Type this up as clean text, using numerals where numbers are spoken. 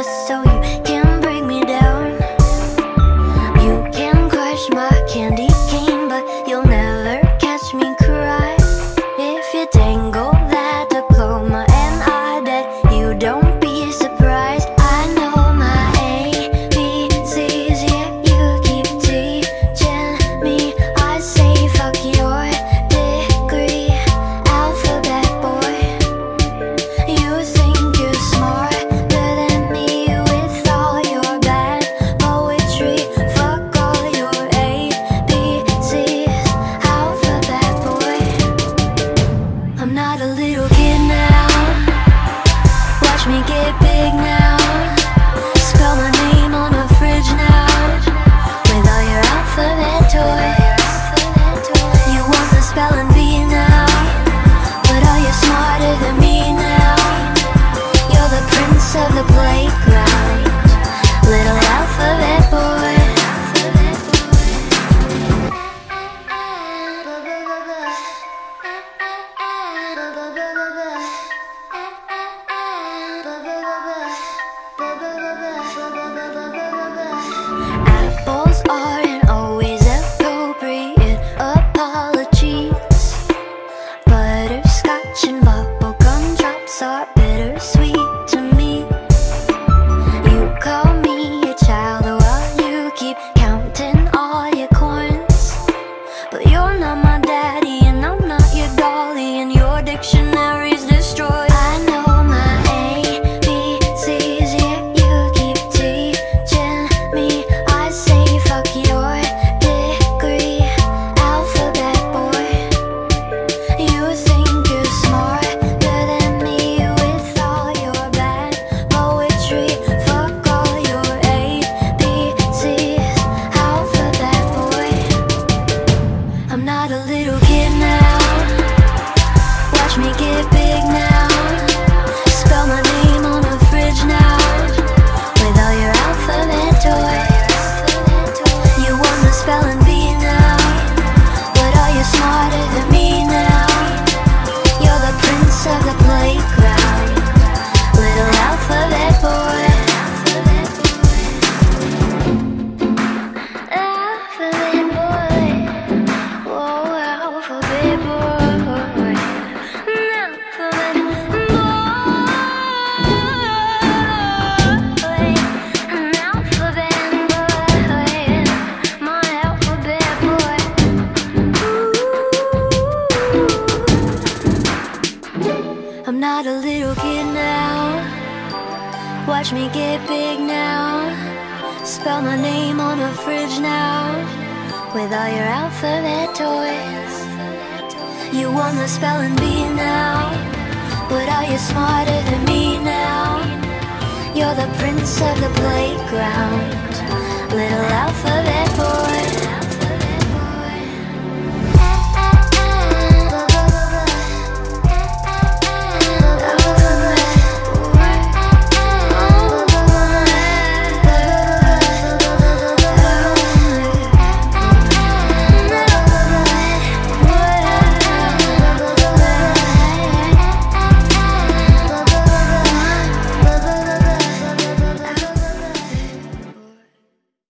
so you can break me down. You can crush my candy cane, but you'll never catch me cry. If you tangle that diploma and I bet you don't be surprised. I know my ABCs, yeah, you keep teaching me. I say fuck your degree, alphabet boy. You think you're smarter than me with all your bad poetry. Fuck all your ABCs, alphabet boy. I'm not a little kid now. Watch me get big now. Spell my name on a fridge now with all your alphabet toys. You want the spelling bee now, but are you smarter than me now? You're the prince of the playground, little alphabet boy. Apples aren't always appropriate apologies. Butterscotch and bubblegum drops are bittersweet to me. You call me a child while you keep counting all your coins, but you're not my daddy and I'm not your dolly, and your dictionary's destroyed. I know my ABCs, yeah, you keep teaching me. I say fuck your degree, alphabet boy. You think you're smarter than me with all your bad poetry. Fuck all your ABCs, alphabet boy. I'm not a little kid now. Watch me get big now. Spell my name on a fridge now with all your alphabet toys. You want the spelling bee now, but are you smarter than me now? You're the prince of the playground, little alphabet boy. Alphabet boy, whoa, alphabet boy. Alphabet boy, an alphabet boy, my alphabet boy. I'm not a little kid now. Watch me get big now. Spell my name on a fridge now with all your alphabet toys. You want the spelling bee now, but are you smarter than me now? You're the prince of the playground, little alphabet boy.